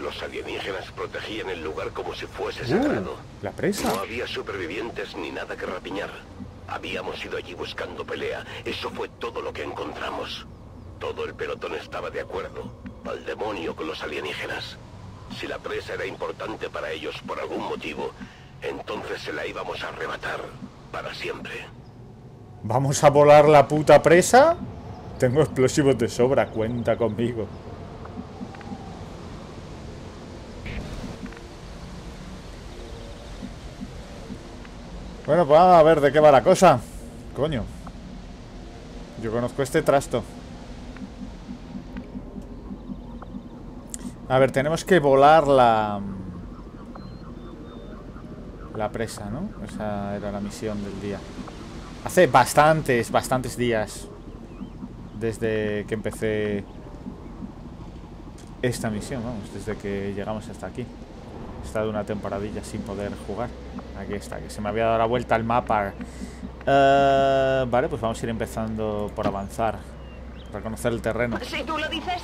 Los alienígenas protegían el lugar como si fuese sagrado. La presa. No había supervivientes ni nada que rapiñar. Habíamos ido allí buscando pelea. Eso fue todo lo que encontramos. Todo el pelotón estaba de acuerdo. Al demonio con los alienígenas. Si la presa era importante para ellos por algún motivo, entonces se la íbamos a arrebatar para siempre. ¿Vamos a volar la puta presa? Tengo explosivos de sobra, cuenta conmigo. Bueno, pues a ver de qué va la cosa. Coño. Yo conozco este trasto. A ver, tenemos que volar la presa, ¿no? Esa era la misión del día. Hace bastantes días desde que empecé esta misión, vamos, desde que llegamos hasta aquí. He estado una temporadilla sin poder jugar. Aquí está, que se me había dado la vuelta al mapa. Vale, pues vamos a ir empezando por avanzar. Reconocer el terreno. Si tú lo dices.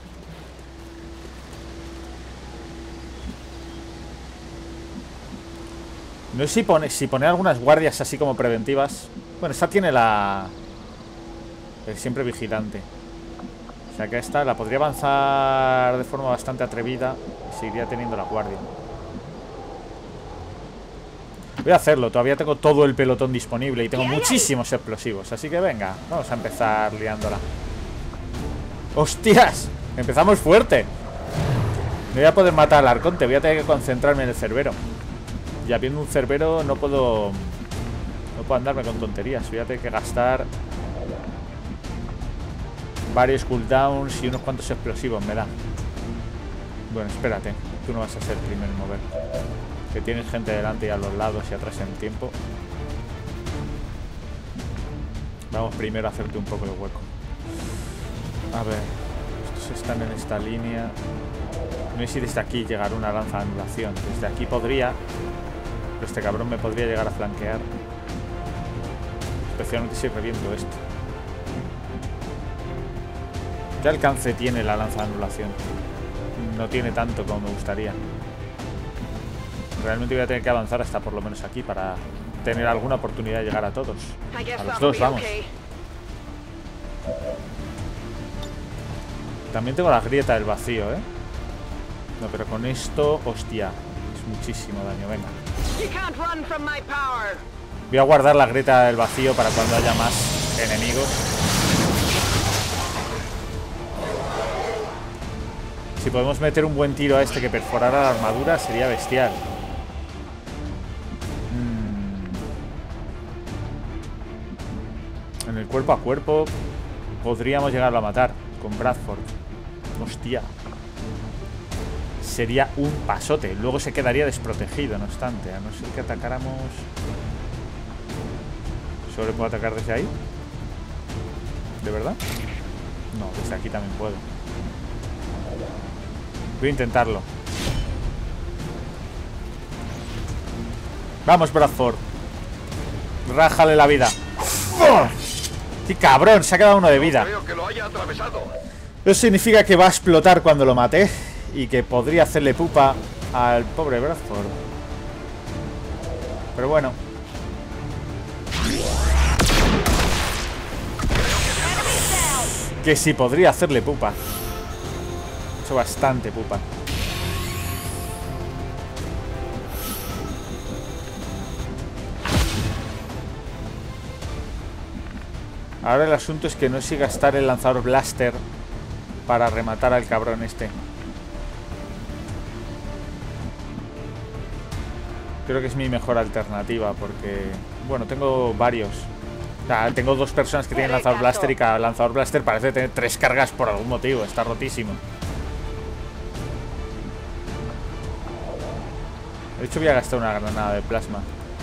No sé si pone algunas guardias así como preventivas. Bueno, esta tiene el siempre vigilante. O sea que esta la podría avanzar de forma bastante atrevida y seguiría teniendo la guardia. Voy a hacerlo, todavía tengo todo el pelotón disponible y tengo muchísimos explosivos. Así que venga, vamos a empezar liándola. ¡Hostias! Empezamos fuerte. No voy a poder matar al arconte, voy a tener que concentrarme en el cerbero. Y habiendo un cerbero no puedo andarme con tonterías. Voy a tener que gastar varios cooldowns y unos cuantos explosivos me da. Bueno, espérate, tú no vas a ser el primero en mover. Que tienes gente delante y a los lados y atrás en tiempo. Vamos primero a hacerte un poco de hueco. A ver, estos están en esta línea. No sé si desde aquí llegará una lanza de anulación. Desde aquí podría, pero este cabrón me podría llegar a flanquear. Especialmente si reviento esto. ¿Qué alcance tiene la lanza de anulación? No tiene tanto como me gustaría. Realmente voy a tener que avanzar hasta por lo menos aquí para tener alguna oportunidad de llegar a todos. A los dos, vamos. También tengo la grieta del vacío, ¿eh? No, pero con esto, hostia, es muchísimo daño, venga. Voy a guardar la grieta del vacío para cuando haya más enemigos. Si podemos meter un buen tiro a este que perforara la armadura, sería bestial. En el cuerpo a cuerpo podríamos llegarlo a matar con Bradford. Hostia. Sería un pasote. Luego se quedaría desprotegido, no obstante. A no ser que atacáramos... ¿Solo puedo atacar desde ahí? ¿De verdad? No, desde aquí también puedo. Voy a intentarlo. Vamos, Bradford. Rájale la vida. ¡Oh! ¡Qué cabrón! Se ha quedado uno de vida. Eso significa que va a explotar cuando lo mate y que podría hacerle pupa al pobre Bradford. Pero bueno. Que sí podría hacerle pupa. He hecho bastante pupa. Ahora el asunto es que no sé si gastar el lanzador blaster para rematar al cabrón este. Creo que es mi mejor alternativa porque... Bueno, tengo varios. O sea, tengo dos personas que tienen lanzador blaster y cada lanzador blaster parece tener 3 cargas por algún motivo. Está rotísimo. De hecho voy a gastar una granada de plasma.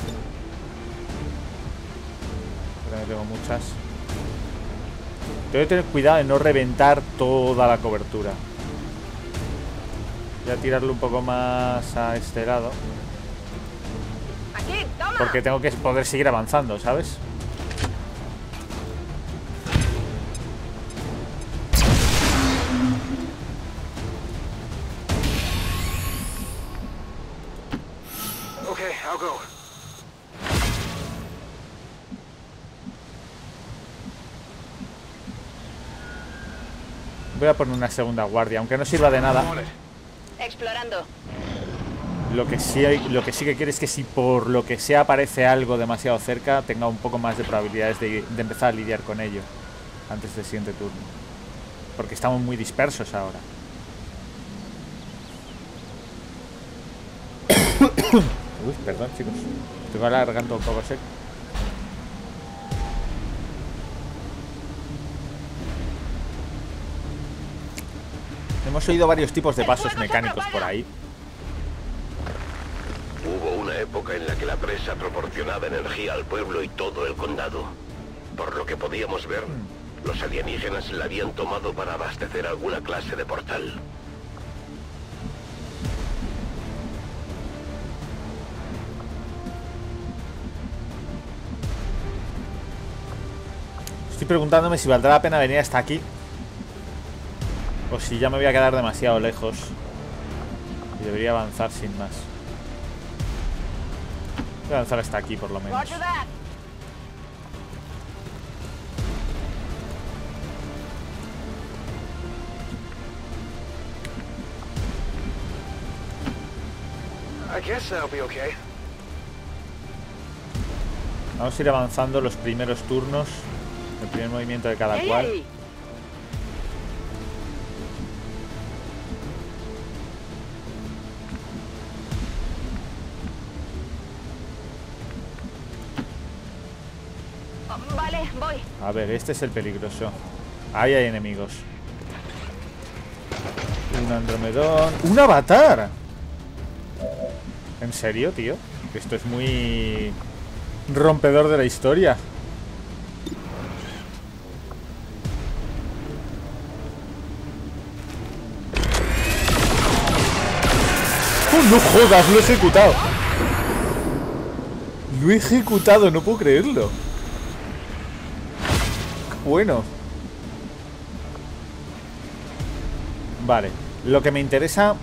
Porque tengo muchas. Tengo que tener cuidado de no reventar toda la cobertura. Voy a tirarlo un poco más a este lado. Porque tengo que poder seguir avanzando, ¿sabes? I'll go. Voy a poner una segunda guardia, aunque no sirva de nada. Explorando. Lo que sí que quiero es que si por lo que sea aparece algo demasiado cerca, tenga un poco más de probabilidades de empezar a lidiar con ello antes del siguiente turno. Porque estamos muy dispersos ahora. Uy, perdón, chicos. Tengo la garganta un poco seca. Hemos oído varios tipos de pasos mecánicos por ahí. Hubo una época en la que la presa proporcionaba energía al pueblo y todo el condado. Por lo que podíamos ver, los alienígenas la habían tomado para abastecer alguna clase de portal. Estoy preguntándome si valdrá la pena venir hasta aquí o si ya me voy a quedar demasiado lejos y debería avanzar sin más. Voy a avanzar hasta aquí por lo menos. I guess that'll be okay. Vamos a ir avanzando los primeros turnos, el primer movimiento de cada cual. Vale, voy. A ver, este es el peligroso. Ahí hay enemigos. Un andromedón. ¡Un avatar! ¿En serio, tío? Esto es muy rompedor de la historia. ¡Oh, no jodas! Lo he ejecutado. Lo he ejecutado, no puedo creerlo. Bueno. Vale. Lo que me interesa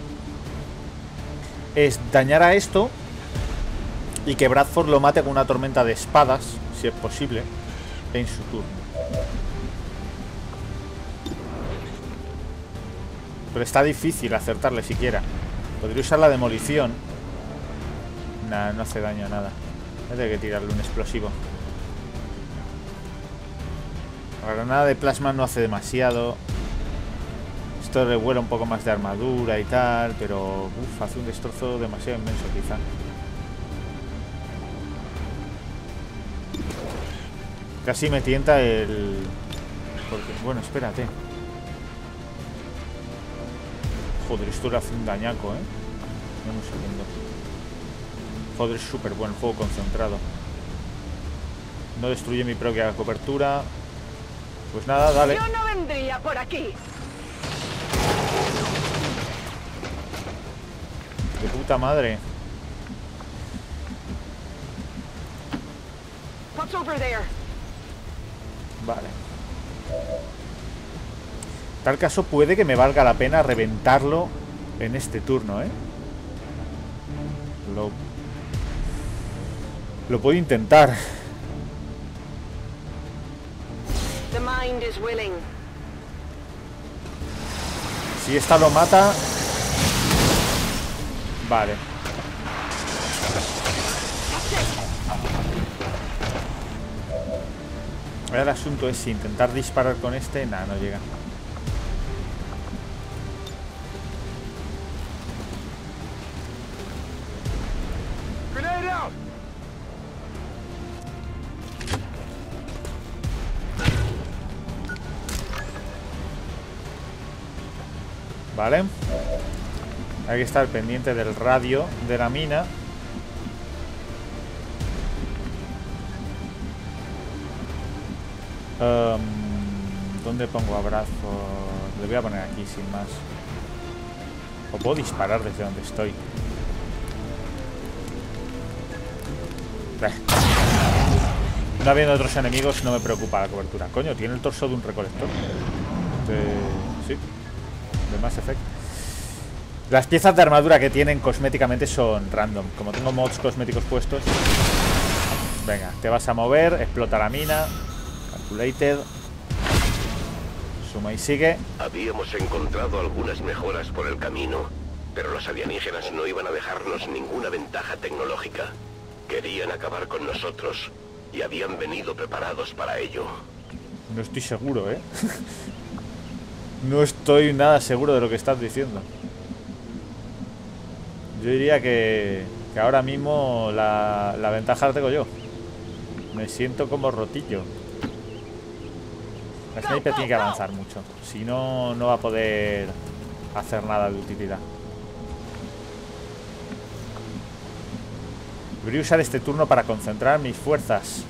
es dañar a esto y que Bradford lo mate con una tormenta de espadas, si es posible, en su turno. Pero está difícil acertarle siquiera. Podría usar la demolición. Nah, no hace daño a nada. Hay que tirarle un explosivo. La granada de plasma no hace demasiado. Esto revuela un poco más de armadura y tal, pero hace un destrozo demasiado inmenso quizá. Casi me tienta el... Porque, bueno, espérate. Joder, esto le hace un dañaco, ¿eh? Dame un segundo. Joder, es súper buen fuego concentrado. No destruye mi propia cobertura. Pues nada, dale. Yo no vendría por aquí. De puta madre. What's over there? Vale. En tal caso puede que me valga la pena reventarlo en este turno, ¿eh? Lo puedo intentar. The mind is willing. Si esta lo mata... Vale. Ahora el asunto es si intentar disparar con este... Nah, no llega. Grenade out! Vale. Hay que estar pendiente del radio de la mina. ¿Dónde pongo a Bradford? Le voy a poner aquí sin más. O puedo disparar desde donde estoy. No habiendo otros enemigos no me preocupa la cobertura. Coño, tiene el torso de un recolector. Sí, de Mass Effect. Las piezas de armadura que tienen cosméticamente son random. Como tengo mods cosméticos puestos. Venga, te vas a mover, explota la mina. Calculated. Suma y sigue. Habíamos encontrado algunas mejoras por el camino, pero los alienígenas no iban a dejarnos ninguna ventaja tecnológica. Querían acabar con nosotros y habían venido preparados para ello. No estoy seguro, ¿eh? No estoy nada seguro de lo que estás diciendo. Yo diría que ahora mismo la ventaja la tengo yo. Me siento como rotillo. La sniper tiene que avanzar mucho. Si no, no va a poder hacer nada de utilidad. Voy a usar este turno para concentrar mis fuerzas.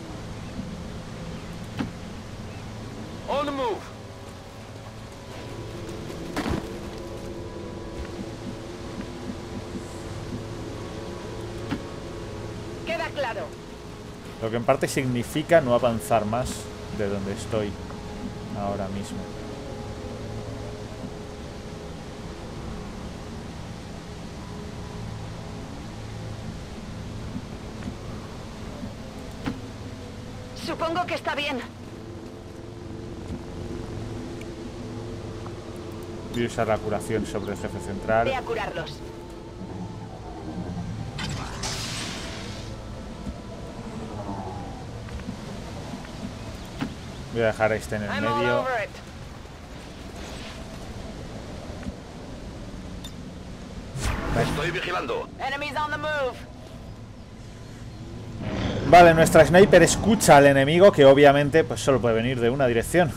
On the move. Queda claro. Lo que en parte significa no avanzar más de donde estoy ahora mismo. Supongo que está bien. Voy a usar la curación sobre el jefe central. Ve a curarlos. Voy a dejar a este en el I'm all medio. over it. Estoy vigilando. Enemies on the move. Vale, nuestra sniper escucha al enemigo, que obviamente pues solo puede venir de una dirección.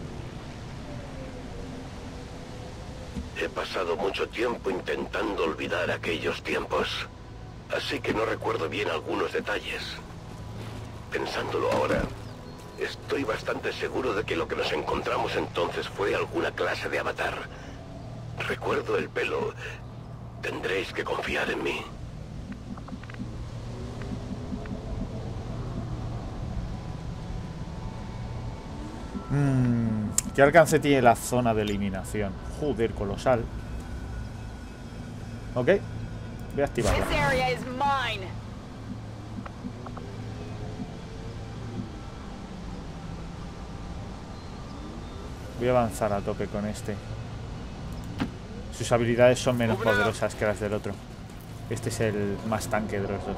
He pasado mucho tiempo intentando olvidar aquellos tiempos, así que no recuerdo bien algunos detalles. Pensándolo ahora, estoy bastante seguro de que lo que nos encontramos entonces fue alguna clase de avatar. Recuerdo el pelo. Tendréis que confiar en mí. ¿Qué alcance tiene la zona de eliminación? Joder, colosal. Ok, voy a activarla. This area is mine. Voy a avanzar a tope con este. Sus habilidades son menos poderosas que las del otro. Este es el más tanque de los dos.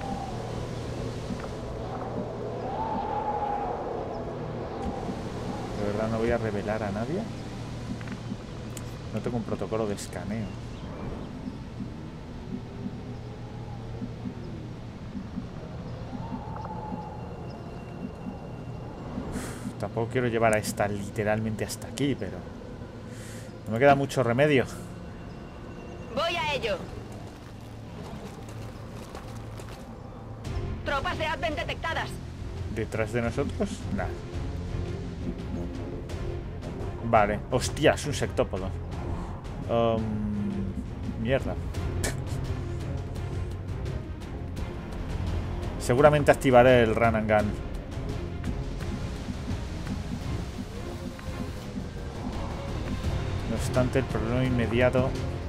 ¿De verdad no voy a revelar a nadie? No tengo un protocolo de escaneo. Tampoco quiero llevar a esta literalmente hasta aquí, pero no me queda mucho remedio. Voy a ello. Tropas de Advent detectadas. ¿Detrás de nosotros? Nada. Vale. Hostia, es un sectópodo. Mierda. Seguramente activaré el Run and Gun. No obstante, el problema inmediato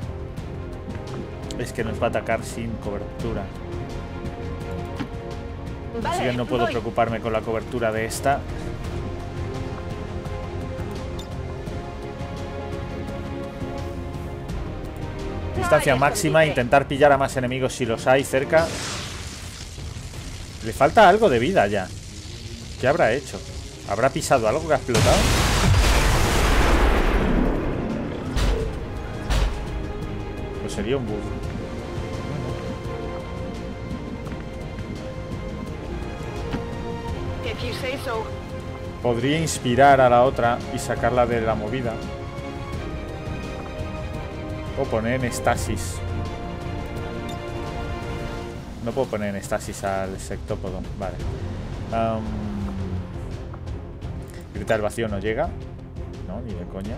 es que nos va a atacar sin cobertura. Vale, Así que no puedo voy. preocuparme con la cobertura de esta. Distancia Ay, máxima, escondite. intentar pillar a más enemigos si los hay cerca. Le falta algo de vida ya. ¿Qué habrá hecho? ¿Habrá pisado algo que ha explotado? Pues sería un bug. If you say so. Podría inspirar a la otra y sacarla de la movida. O poner en estasis. No puedo poner en estasis al sectópodo. Vale. Grita del vacío no llega. No, ni de coña.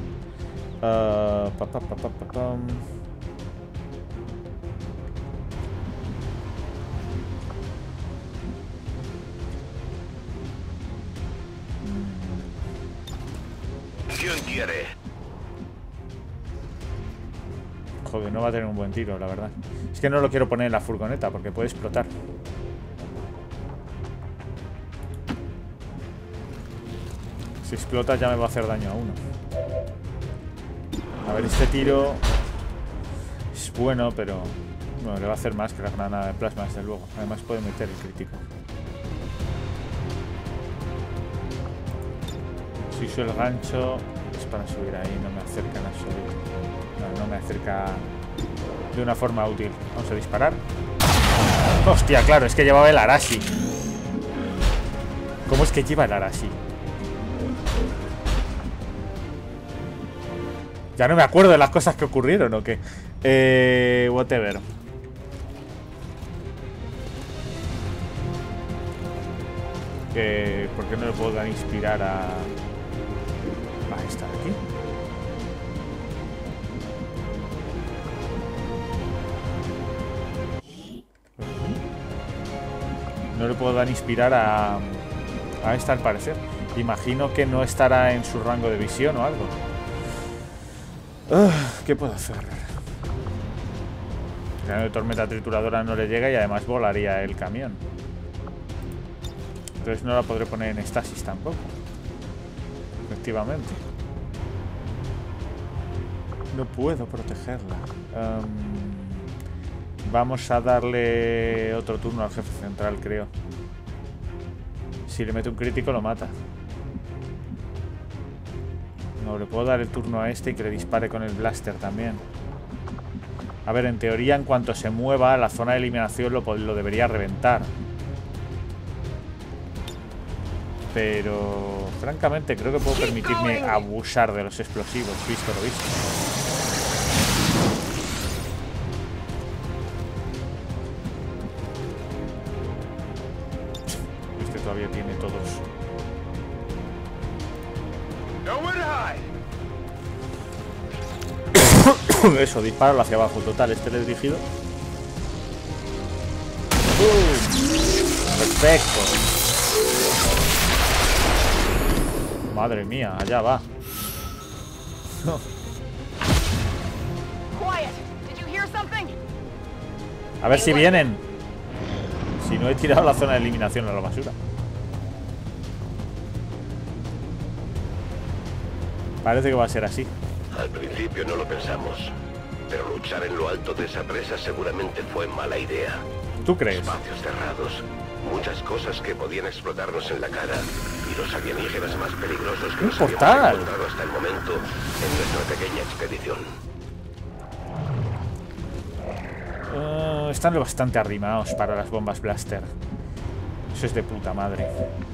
¿Quién quiere? Joder, no va a tener un buen tiro, la verdad. Es que no lo quiero poner en la furgoneta porque puede explotar. Si explota ya me va a hacer daño a uno. A ver, este tiro es bueno, pero bueno, le va a hacer más que la granada de plasma, desde luego. Además puede meter el crítico. Si uso el gancho es para subir ahí, no me acercan a subir. No me acerca de una forma útil. Vamos a disparar. Hostia, claro, es que llevaba el Arashi. ¿Cómo es que lleva el Arashi? Ya no me acuerdo de las cosas que ocurrieron, ¿o qué? Whatever. ¿Por qué no le puedo dar inspirar a esta de aquí? No le puedo dar inspirar a esta al parecer. Imagino que no estará en su rango de visión o algo. ¿Qué puedo hacer? El cañón de tormenta trituradora no le llega y además volaría el camión. Entonces no la podré poner en estasis tampoco. Efectivamente. No puedo protegerla. Vamos a darle otro turno al jefe central, creo. Si le mete un crítico lo mata. No, le puedo dar el turno a este y que le dispare con el blaster también. A ver, en teoría, en cuanto se mueva, la zona de eliminación lo debería reventar. Pero, francamente, creo que puedo permitirme abusar de los explosivos, visto lo visto. Este todavía tiene todos. Eso, disparo hacia abajo. Total, este le he dirigido. Perfecto. Madre mía, allá va. A ver si vienen. Si no he tirado la zona de eliminación a la basura. Parece que va a ser así. Al principio no lo pensamos, pero luchar en lo alto de esa presa seguramente fue mala idea. ¿Tú crees? Espacios cerrados, muchas cosas que podían explotarnos en la cara y los alienígenas más peligrosos que nos habíamos encontrado hasta el momento en nuestra pequeña expedición. Están bastante arrimados para las bombas blaster. Eso es de puta madre.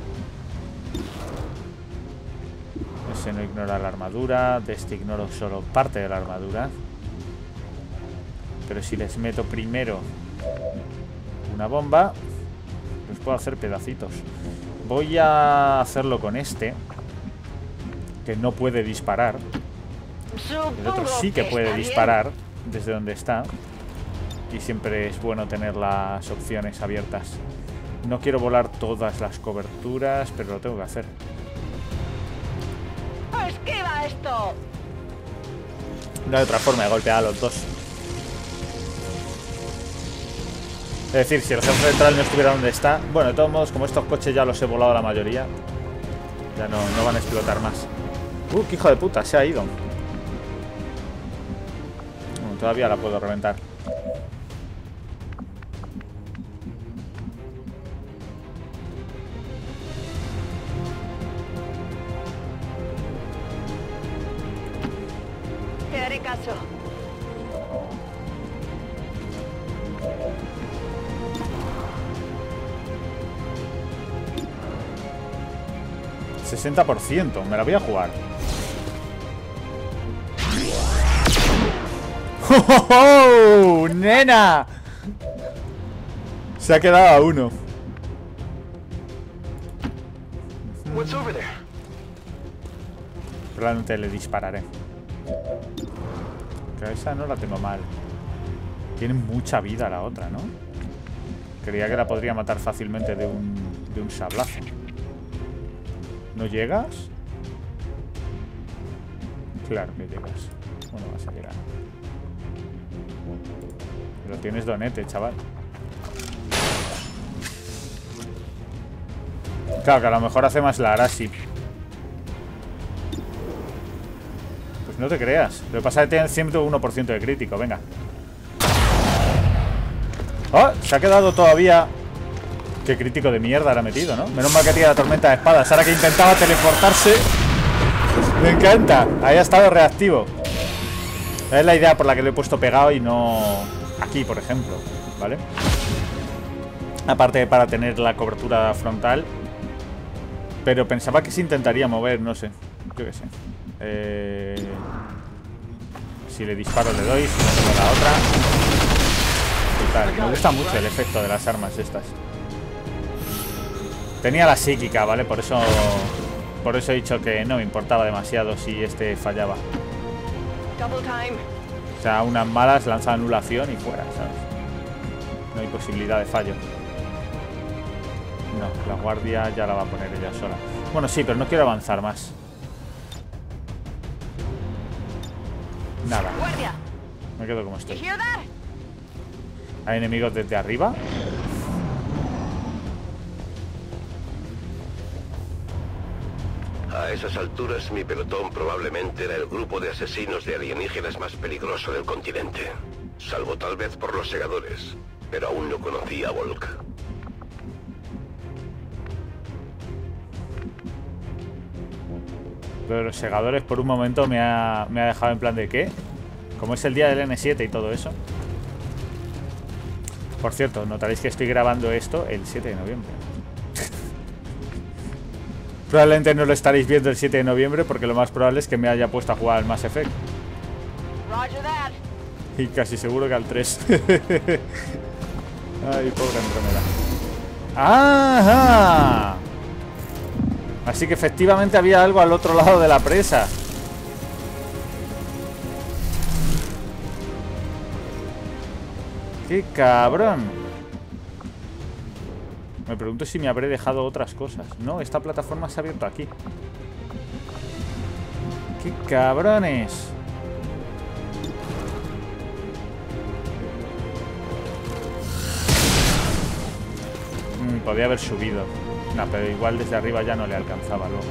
Ese no ignora la armadura. De este ignoro solo parte de la armadura. Pero si les meto primero una bomba, los puedo hacer pedacitos. Voy a hacerlo con este, que no puede disparar. El otro sí que puede disparar desde donde está. Y siempre es bueno tener las opciones abiertas. No quiero volar todas las coberturas, pero lo tengo que hacer. ¡Esquiva esto! No hay otra forma de golpear a los dos. Es decir, si el jefe central no estuviera donde está... Bueno, de todos modos, como estos coches ya los he volado la mayoría, ya no van a explotar más. ¡Qué hijo de puta! Se ha ido. Bueno, todavía la puedo reventar. Te haré caso. ¡60%! Me la voy a jugar. ¡Oh, nena! Se ha quedado a uno. What's over there? Probablemente le dispararé. Que esa no la tengo mal. Tiene mucha vida la otra, ¿no? Creía que la podría matar fácilmente de un sablazo. ¿No llegas? Claro que llegas. Bueno, vas a llegar. Lo tienes donete, chaval. Claro, que a lo mejor hace más la Arashi. Pues no te creas. Lo que pasa es que tiene 101% de crítico, venga. ¡Oh! Se ha quedado todavía... Qué crítico de mierda le ha metido, ¿no? Menos mal que tiene la tormenta de espadas. Ahora que intentaba teleportarse... Me encanta. Ahí ha estado reactivo. Es la idea por la que lo he puesto pegado y no... Aquí, por ejemplo. ¿Vale? Aparte de para tener la cobertura frontal. Pero pensaba que se intentaría mover, no sé. Yo qué sé. Si le disparo le doy, si no tengo la otra. Total, me gusta mucho el efecto de las armas estas. Tenía la psíquica, ¿vale? Por eso he dicho que no me importaba demasiado si este fallaba. O sea, unas malas lanza anulación y fuera, ¿sabes? No hay posibilidad de fallo. No, la guardia ya la va a poner ella sola. Bueno, sí, pero no quiero avanzar más. Nada. Me quedo como estoy. ¿Hay enemigos desde arriba? A esas alturas, mi pelotón probablemente era el grupo de asesinos de alienígenas más peligroso del continente. Salvo tal vez por los segadores, pero aún no conocía a Volk. Pero los segadores por un momento me ha dejado en plan de ¿qué? Como es el día del N7 y todo eso. Por cierto, notaréis que estoy grabando esto el 7 de noviembre. Probablemente no lo estaréis viendo el 7 de noviembre porque lo más probable es que me haya puesto a jugar al Mass Effect. Y casi seguro que al 3. Ay, pobre Andrómeda. ¡Ajá! Así que efectivamente había algo al otro lado de la presa. ¡Qué cabrón! Me pregunto si me habré dejado otras cosas. No, esta plataforma se ha abierto aquí. ¡Qué cabrones! Podría haber subido. No, pero igual desde arriba ya no le alcanzaba luego.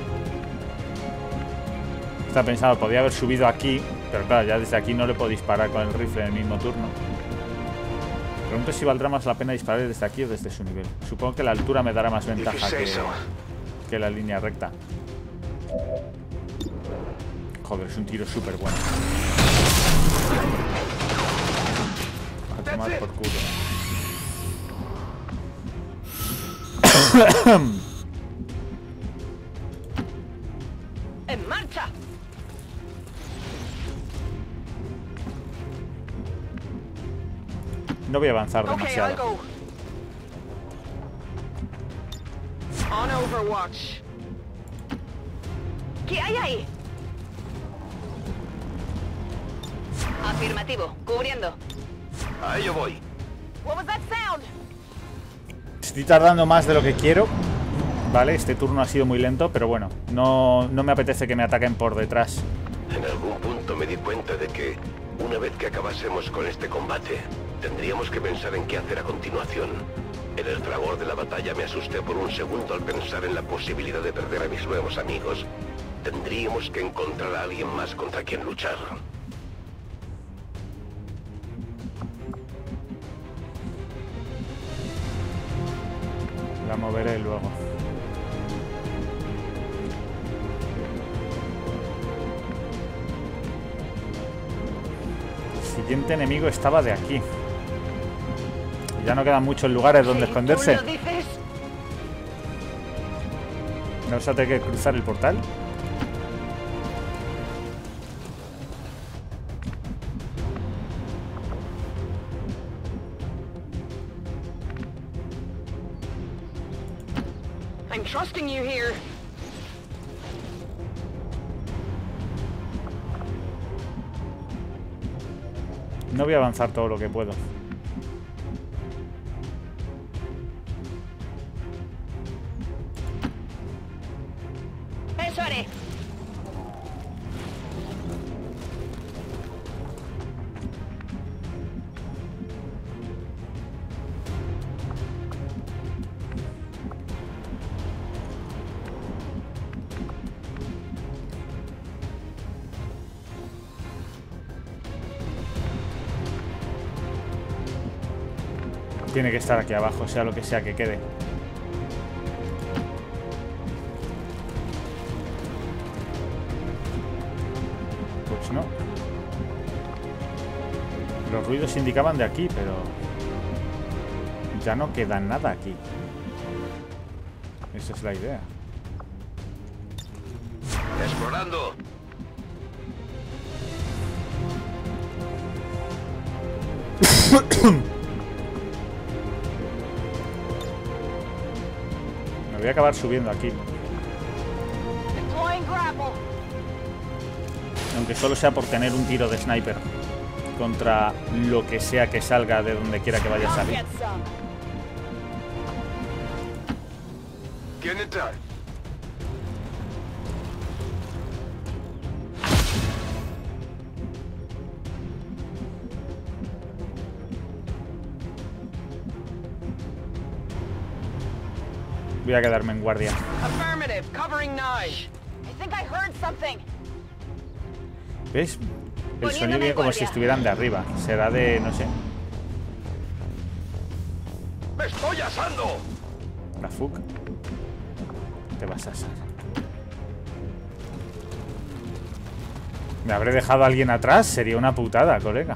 Estaba pensando, podría haber subido aquí. Pero claro, ya desde aquí no le puedo disparar con el rifle en el mismo turno. Pregunto si valdrá más la pena disparar desde aquí o desde su nivel. Supongo que la altura me dará más ventaja que la línea recta. Joder, es un tiro súper bueno. A tomar por culo. ¡En marcha! No voy a avanzar demasiado. On Overwatch. ¿Qué hay ahí? Afirmativo, cubriendo. A ello voy. What was that sound? Estoy tardando más de lo que quiero. Vale, este turno ha sido muy lento, pero bueno, no me apetece que me ataquen por detrás. En algún punto me di cuenta de que, una vez que acabásemos con este combate, tendríamos que pensar en qué hacer a continuación. En el fragor de la batalla me asusté por un segundo al pensar en la posibilidad de perder a mis nuevos amigos. Tendríamos que encontrar a alguien más contra quien luchar. La moveré luego. El siguiente enemigo estaba de aquí. Y ya no quedan muchos lugares donde esconderse. ¿Tú lo dices? ¿No vas a tener que cruzar el portal? I'm trusting you here. No voy a avanzar todo lo que puedo. Eso haré. Tiene que estar aquí abajo, sea lo que sea que quede. Pues no. Los ruidos indicaban de aquí, pero ya no queda nada aquí. Esa es la idea. Explorando. Me voy a acabar subiendo aquí. Deploying grapple. Aunque solo sea por tener un tiro de sniper contra lo que sea que salga de donde quiera que vaya a I'll salir. get some. Getting it done. Voy a quedarme en guardia. Affirmative. Covering nine. I think I heard something. ¿Ves? El sonido viene como si estuvieran de arriba. Será de, no sé, ¡Me estoy asando! la FUC. Te vas a asar. ¿Me habré dejado a alguien atrás? Sería una putada, colega.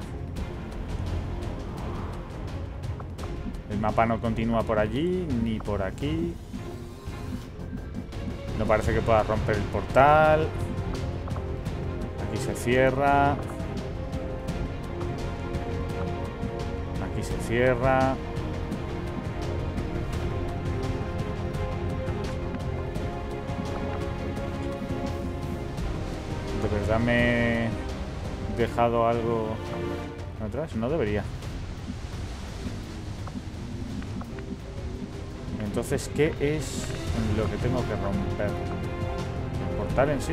El mapa no continúa por allí, ni por aquí. No parece que pueda romper el portal. Aquí se cierra. Aquí se cierra. ¿De verdad me he dejado algo atrás? No debería. Entonces, ¿qué es lo que tengo que romper? ¿El portal en sí?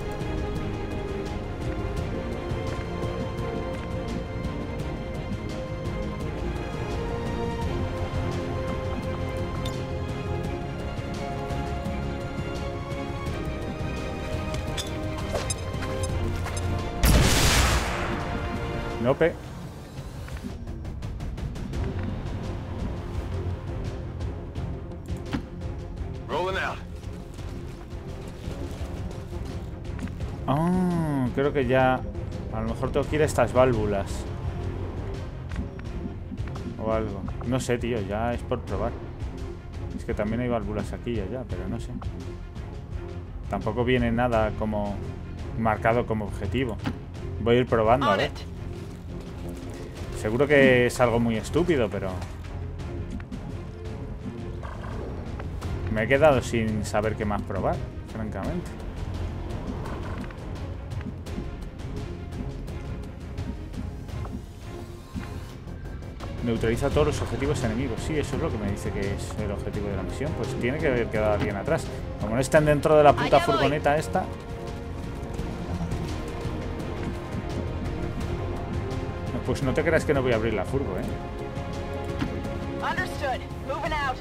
Nope. Rolling out. Ah, creo que ya... A lo mejor tengo que ir a estas válvulas. O algo. No sé, tío, ya es por probar. Es que también hay válvulas aquí y allá, pero no sé. Tampoco viene nada como marcado como objetivo. Voy a ir probando, a On ver. it. Seguro que es algo muy estúpido, pero... Me he quedado sin saber qué más probar, francamente. Neutraliza todos los objetivos enemigos. Sí, eso es lo que me dice que es el objetivo de la misión. Pues tiene que haber quedado alguien atrás. Como no están dentro de la puta Allá voy. furgoneta esta... Pues no te creas que no voy a abrir la furgo, ¿eh? Understood. Moving out.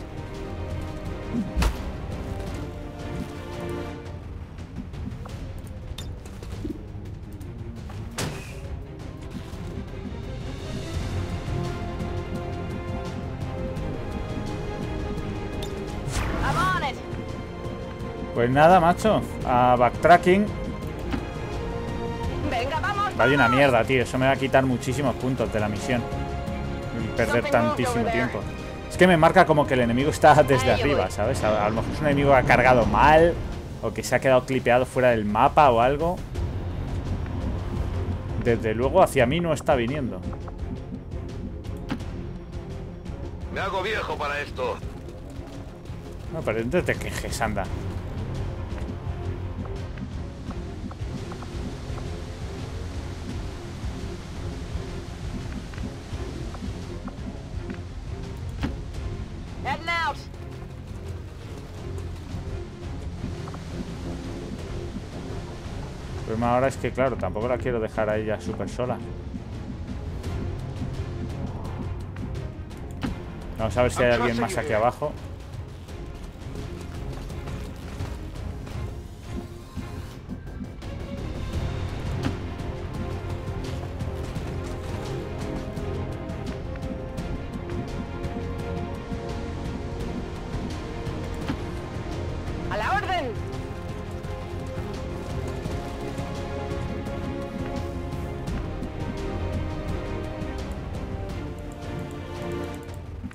I'm on it. Pues nada, macho. A backtracking. Venga, vamos. Vaya una vamos. mierda, tío. Eso me va a quitar muchísimos puntos de la misión. Y perder tantísimo tiempo. Es que me marca como que el enemigo está desde arriba, ¿sabes? A lo mejor es un enemigo que ha cargado mal. O que se ha quedado clipeado fuera del mapa o algo. Desde luego hacia mí no está viniendo. Me hago viejo para esto. No, pero no te quejes, anda. Heading out. El problema ahora es que, claro, tampoco la quiero dejar a ella súper sola. Vamos a ver si hay alguien más aquí abajo.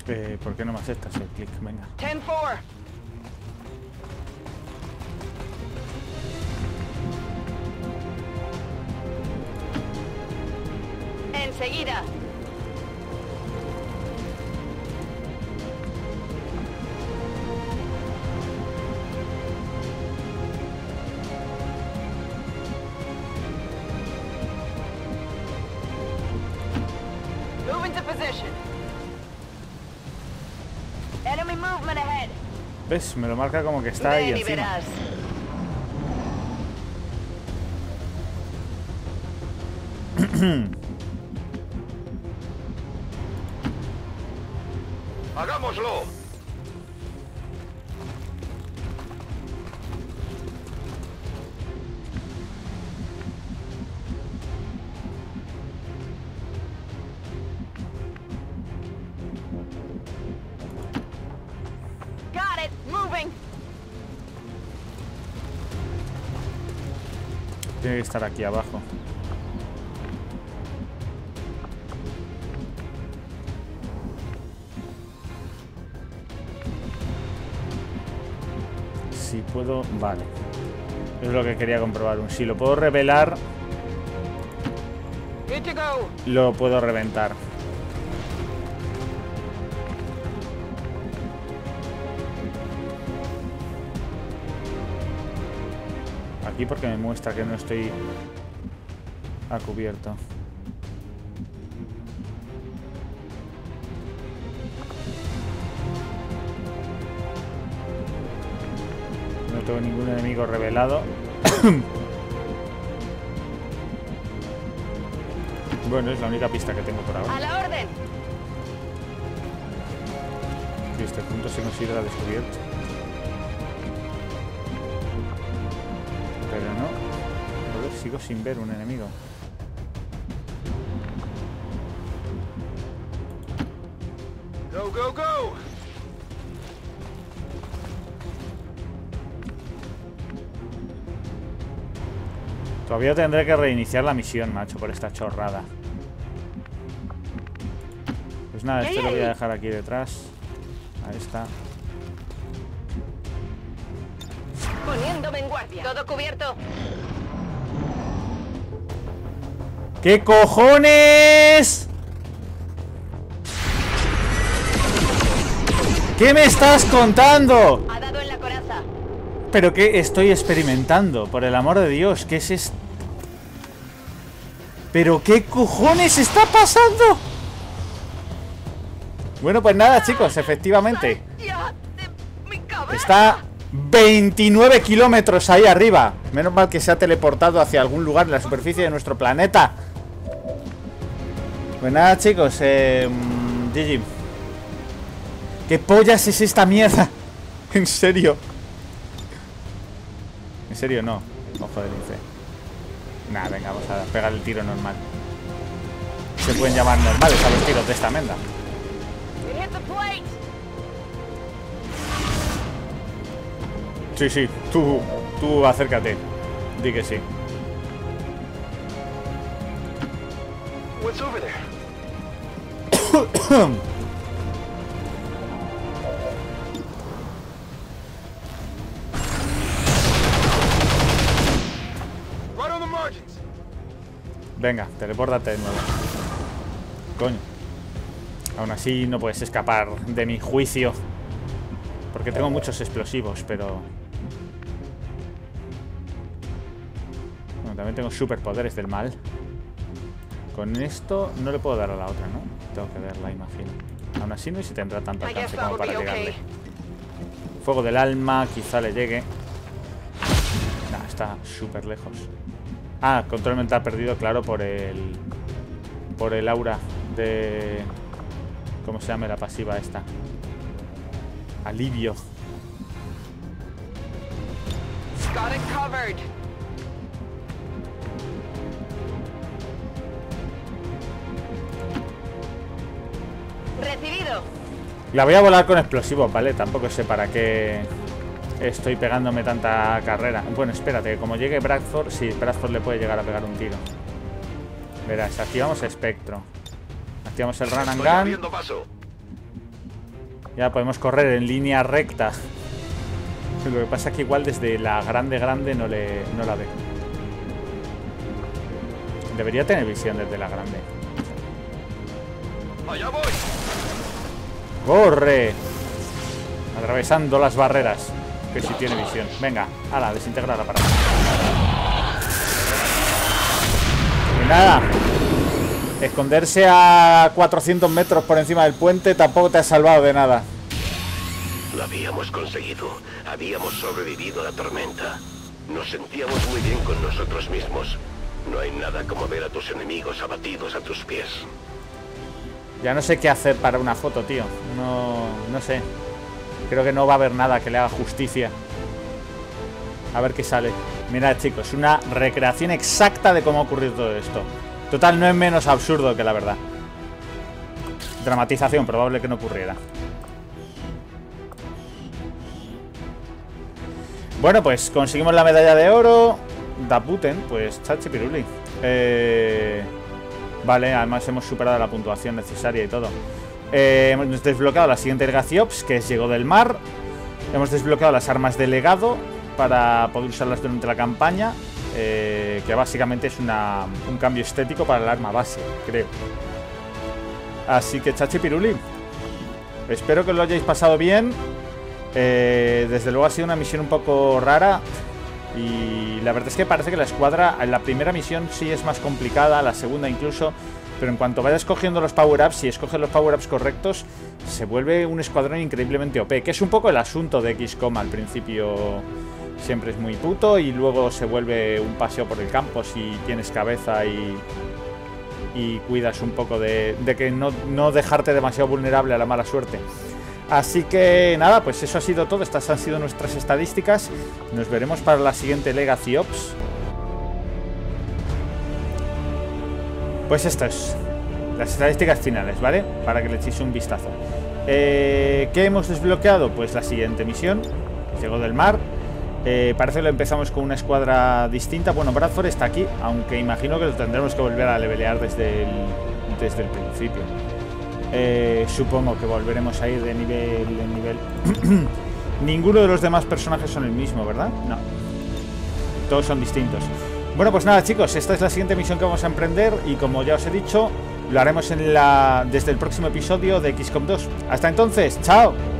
¿Por qué no me aceptas el clic? Venga. 10-4. Enseguida. Move into position. Enemy movement ahead. ¿Ves? Me lo marca como que está ahí Ven y encima. verás. ¡Hagámoslo! Got it. Moving. Tiene que estar aquí abajo. Si puedo... Vale. Es lo que quería comprobar. Si lo puedo revelar, Good to go. lo puedo reventar. Aquí porque me muestra que no estoy a cubierto. No tengo ningún enemigo revelado. Bueno, es la única pista que tengo por ahora. A la orden. Y este punto se considera descubierto. Pero no. Joder, sigo sin ver un enemigo. Go, go, go! Todavía tendré que reiniciar la misión, macho, por esta chorrada. Pues nada, esto lo voy a dejar aquí detrás. Ahí está. Poniéndome en guardia. Todo cubierto. ¿Qué cojones? ¿Qué me estás contando? Ha dado en la coraza. ¿Pero qué estoy experimentando? Por el amor de Dios, ¿qué es esto? ¿Pero qué cojones está pasando? Bueno, pues nada, chicos, efectivamente. Ya de mi cabeza. Está 29 kilómetros ahí arriba. Menos mal que se ha teleportado hacia algún lugar en la superficie de nuestro planeta. Pues nada, chicos, GG. ¿Qué pollas es esta mierda? En serio. En serio, no. Ojo del lince. Nah, venga, vamos a pegar el tiro normal. Se pueden llamar normales a los tiros de esta menda. It hit the plate. Sí, sí, tú acércate. Di que sí. What's over there? Right on the margins. Venga, telepórtate de nuevo. Coño. Aún así no puedes escapar de mi juicio. Porque tengo muchos explosivos, pero... Bueno, también tengo superpoderes del mal. Con esto no le puedo dar a la otra, ¿no? Tengo que verla, imagino. Aún así no sé si tendrá tanto I guess alcance como that'll para be llegarle. okay. Fuego del alma, quizá le llegue. Nah, está súper lejos. Ah, control mental perdido, claro, por el... Por el aura de... ¿Cómo se llama la pasiva esta? Alivio. Got it covered. Recibido. La voy a volar con explosivos, ¿vale? Tampoco sé para qué estoy pegándome tanta carrera. Bueno, espérate, que como llegue Bradford, sí, Bradford le puede llegar a pegar un tiro. Verás, activamos espectro. Activamos el run and Estoy gun. abriendo paso. Ya podemos correr en línea recta. Lo que pasa es que igual desde la grande no la ve. Debería tener visión desde la grande. Allá voy. ¡Corre! Atravesando las barreras. Que sí tiene visión. Venga, ala, desintegrar la parada. Y nada. Esconderse a 400 metros por encima del puente tampoco te ha salvado de nada. Lo habíamos conseguido. Habíamos sobrevivido a la tormenta. Nos sentíamos muy bien con nosotros mismos. No hay nada como ver a tus enemigos abatidos a tus pies. Ya no sé qué hacer para una foto, tío. No sé. Creo que no va a haber nada que le haga justicia. A ver qué sale. Mirad, chicos, una recreación exacta de cómo ha ocurrido todo esto. Total, no es menos absurdo que la verdad. Dramatización, probable que no ocurriera. Bueno, pues conseguimos la medalla de oro. Da Puten, pues chachi piruli. Vale, además hemos superado la puntuación necesaria y todo. Hemos desbloqueado la siguiente Ergaciops, que es Llegó del Mar. Hemos desbloqueado las armas de legado para poder usarlas durante la campaña. Que básicamente es un cambio estético para el arma base, creo. Así que chachi piruli. Espero que lo hayáis pasado bien. Desde luego ha sido una misión un poco rara. Y la verdad es que parece que la escuadra en la primera misión sí es más complicada, la segunda incluso. Pero en cuanto vayas cogiendo los power-ups, si escoges los power-ups correctos, se vuelve un escuadrón increíblemente OP. Que es un poco el asunto de XCOM al principio. Siempre es muy puto y luego se vuelve un paseo por el campo si tienes cabeza y cuidas un poco de que no dejarte demasiado vulnerable a la mala suerte. Así que nada, pues eso ha sido todo. Estas han sido nuestras estadísticas. Nos veremos para la siguiente Legacy Ops. Pues esto es las estadísticas finales, ¿vale? Para que le echéis un vistazo. ¿Qué hemos desbloqueado? Pues la siguiente misión, Llegó del Mar. Parece que lo empezamos con una escuadra distinta. Bueno, Bradford está aquí, aunque imagino que lo tendremos que volver a levelear desde el principio. Supongo que volveremos a ir de nivel en nivel. Ninguno de los demás personajes son el mismo, ¿verdad? No. Todos son distintos. Bueno, pues nada, chicos, esta es la siguiente misión que vamos a emprender. Y como ya os he dicho, lo haremos desde el próximo episodio de XCOM 2. Hasta entonces, ¡chao!